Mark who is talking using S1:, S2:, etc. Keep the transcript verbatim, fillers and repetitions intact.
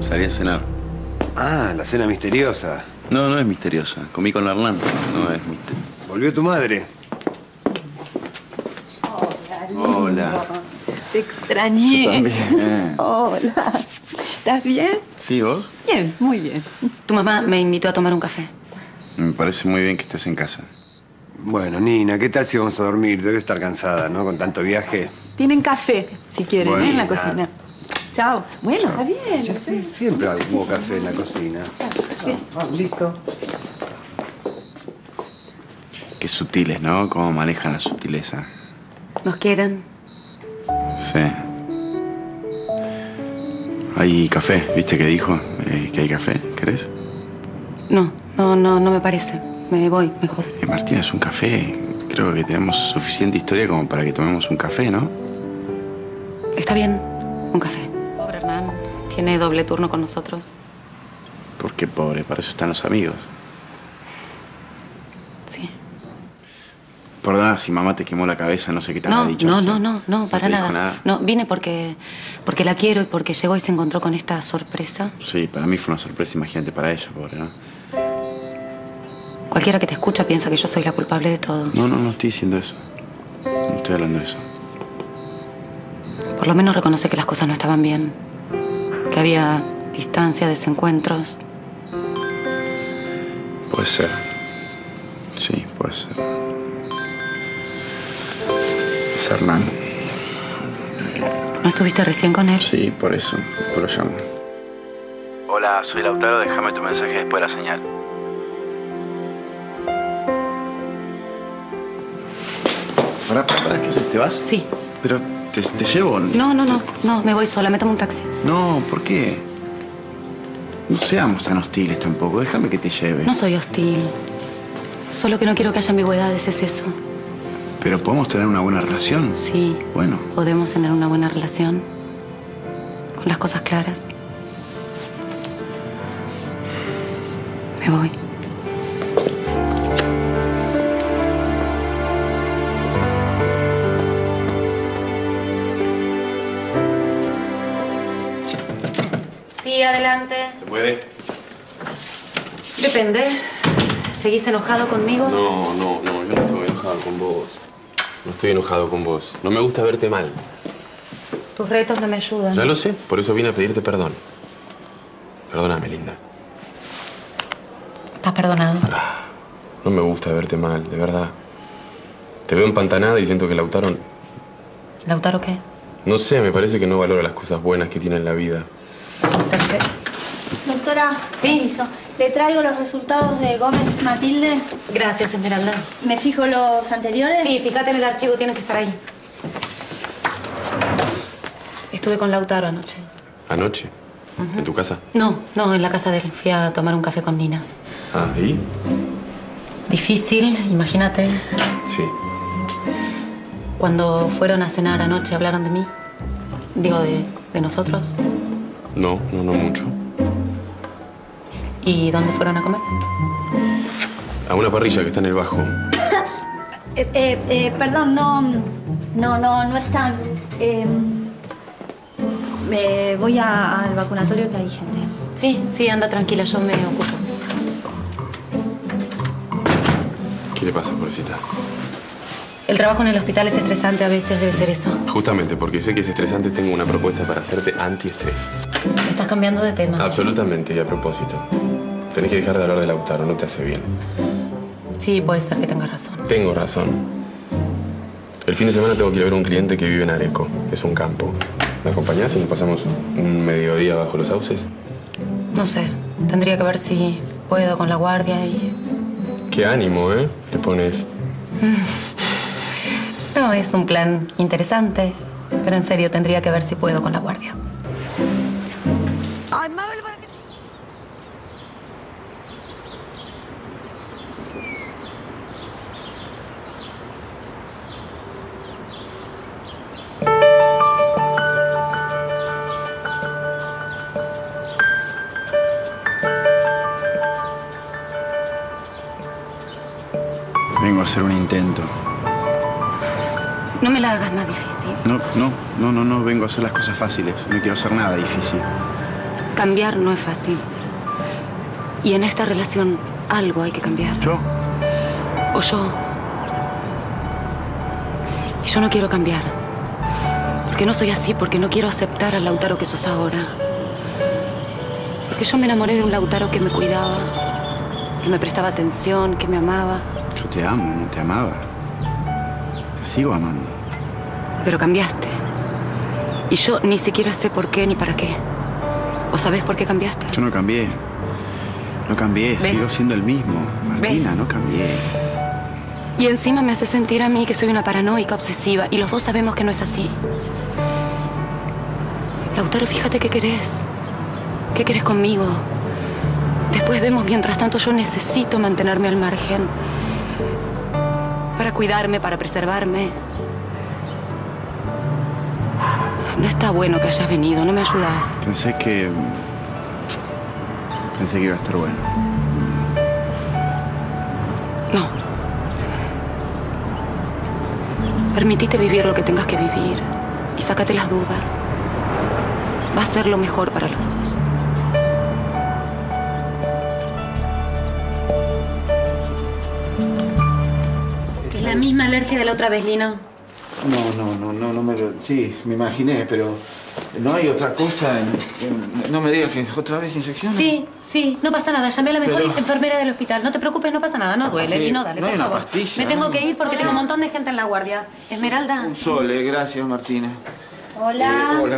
S1: salí a cenar.
S2: Ah, la cena misteriosa.
S1: No, no es misteriosa. Comí con la Hernán. No es misteriosa.
S2: ¿Volvió tu madre?
S3: Hola, lindo.
S1: Hola.
S3: Te extrañé.
S1: Yo también.
S3: Hola. ¿Estás bien?
S1: ¿Sí, vos?
S3: Bien, muy bien.
S4: Tu mamá me invitó a tomar un café.
S1: Me parece muy bien que estés en casa.
S2: Bueno, Nina, ¿qué tal si vamos a dormir? Debe estar cansada, ¿no? Con tanto viaje.
S3: Tienen café, si quieren,
S2: Bueno,
S3: ¿eh? En la
S2: nada.
S3: cocina. Chao. Bueno,
S2: Chao.
S3: está bien.
S2: Sí, sí, siempre hubo café en la cocina. Ah, listo.
S1: Qué sutiles, ¿no? Cómo manejan la sutileza.
S4: ¿Nos quieren?
S1: Sí. Hay café, ¿viste que dijo? Eh, que hay café. ¿Querés?
S4: No, no, no, no me parece. Me voy, mejor.
S1: Eh, Martina, es un café. Creo que tenemos suficiente historia como para que tomemos un café, ¿no?
S4: Está bien, un café. Pobre Hernán, tiene doble turno con nosotros.
S1: ¿Por qué pobre? Para eso están los amigos.
S4: Sí.
S1: Perdona, si mamá te quemó la cabeza, no sé qué te
S4: No,
S1: habrá dicho.
S4: no,
S1: sé.
S4: no, no, no, para
S1: te
S4: nada.
S1: dijo nada.
S4: No, vine porque, porque la quiero y porque llegó y se encontró con esta sorpresa.
S1: Sí, para mí fue una sorpresa, imagínate, para ella, pobre, ¿no?
S4: Cualquiera que te escucha piensa que yo soy la culpable de todo.
S1: No, no, no estoy diciendo eso. No estoy hablando de eso.
S4: Por lo menos reconoce que las cosas no estaban bien. Que había distancia, desencuentros.
S1: Puede ser. Sí, puede ser. Es Hernán.
S4: ¿No estuviste recién con él?
S1: Sí, por eso. Por lo llamo. Hola, soy Lautaro. Déjame tu mensaje después de la señal. Pará, pará, pará. ¿Qué haces? ¿Te vas?
S4: Sí.
S1: Pero, ¿te, te llevo?
S4: No, no, no. No, me voy sola. Me tomo un taxi.
S1: No, ¿por qué? No seamos tan hostiles tampoco. Déjame que te lleve.
S4: No soy hostil. Solo que no quiero que haya ambigüedades, es eso.
S1: ¿Pero podemos tener una buena relación?
S4: Sí.
S1: Bueno.
S4: Podemos tener una buena relación. Con las cosas claras. Me voy. Sí, adelante.
S5: ¿Se puede?
S4: Depende. ¿Seguís enojado conmigo?
S5: No, no, no, yo no estoy enojado con vos. No estoy enojado con vos. No me gusta verte mal.
S4: Tus retos no me ayudan.
S5: Ya lo sé, por eso vine a pedirte perdón. Perdóname, linda.
S4: ¿Estás perdonado?
S5: No me gusta verte mal, de verdad. Te veo empantanada y siento que Lautaro...
S4: ¿Lautaro qué?
S5: No sé, me parece que no valora las cosas buenas que tiene en la vida.
S4: Perfecto.
S6: Doctora,
S4: Sí.
S6: permiso. Le traigo los resultados de Gómez Matilde.
S4: Gracias, Esmeralda.
S6: ¿Me fijo los anteriores?
S4: Sí, fíjate en el archivo, tiene que estar ahí. Estuve con Lautaro anoche.
S5: ¿Anoche? ¿En tu casa?
S4: No, no, en la casa de él. Fui a tomar un café con Nina.
S5: Ah, ¿y?
S4: Difícil, imagínate.
S5: Sí.
S4: Cuando fueron a cenar anoche, ¿hablaron de mí? Digo, de, de nosotros.
S5: No, no, no mucho.
S4: ¿Y dónde fueron a comer?
S5: A una parrilla que está en el bajo.
S6: Eh, eh, eh, perdón, no... No, no, no están. Eh, me voy a- al vacunatorio que hay gente.
S4: Sí, sí, anda tranquila, yo me ocupo.
S5: ¿Qué le pasa, pobrecita?
S4: El trabajo en el hospital es estresante, a veces debe ser eso.
S5: Justamente porque sé que es estresante, tengo una propuesta para hacerte antiestrés.
S4: Estás cambiando de tema.
S5: Absolutamente, y a propósito. Tenés que dejar de hablar de Lautaro, no te hace bien.
S4: Sí, puede ser que tengas razón.
S5: Tengo razón. El fin de semana tengo que ir a ver a un cliente que vive en Areco. Es un campo. ¿Me acompañás y nos pasamos un mediodía bajo los sauces?
S4: No sé, tendría que ver si puedo con la guardia y...
S5: Qué ánimo, ¿eh? Le pones...
S4: No, es un plan interesante, pero en serio tendría que ver si puedo con la guardia.
S3: Ay, Mabel, ¿para qué?
S1: Vengo a hacer un intento.
S4: No me la hagas más difícil.
S1: No, no, no, no, no. Vengo a hacer las cosas fáciles. No quiero hacer nada difícil.
S4: Cambiar no es fácil. Y en esta relación algo hay que cambiar.
S1: ¿Yo?
S4: O yo. Y yo no quiero cambiar. Porque no soy así, porque no quiero aceptar al Lautaro que sos ahora. Porque yo me enamoré de un Lautaro que me cuidaba, que me prestaba atención, que me amaba.
S1: Yo te amo, no te amaba. Te sigo amando.
S4: Pero cambiaste. Y yo ni siquiera sé por qué ni para qué. ¿O sabés por qué cambiaste?
S1: Yo no cambié. No cambié,
S4: ¿Ves?
S1: sigo siendo el mismo. Martina,
S4: ¿Ves?
S1: no cambié.
S4: Y encima me hace sentir a mí que soy una paranoica obsesiva. Y los dos sabemos que no es así. Lautaro, fíjate qué querés. ¿Qué querés conmigo? Después vemos, mientras tanto yo necesito mantenerme al margen. Para cuidarme, para preservarme. No está bueno que hayas venido, ¿no me ayudás?
S1: Pensé que... Pensé que iba a estar bueno.
S4: No. Permitite vivir lo que tengas que vivir y sácate las dudas. Va a ser lo mejor para los dos. Es la misma alergia de la otra vez, Lino.
S7: No, no, no, no, no me lo... Sí, me imaginé, pero no hay otra cosa. En, en- no me digas que otra vez inyección.
S4: Sí, sí, no pasa nada. Llamé a la mejor
S7: Pero-
S4: enfermera del hospital. No te preocupes, no pasa nada, no duele.
S7: Sí,
S4: Lino, dale,
S7: no hay
S4: por
S7: una
S4: favor.
S7: pastilla,
S4: Me tengo
S7: ¿no?
S4: que ir porque tengo un montón de gente en la guardia. Esmeralda.
S7: Un sol, eh, gracias, Martina.
S6: Hola.
S7: Eh, hola.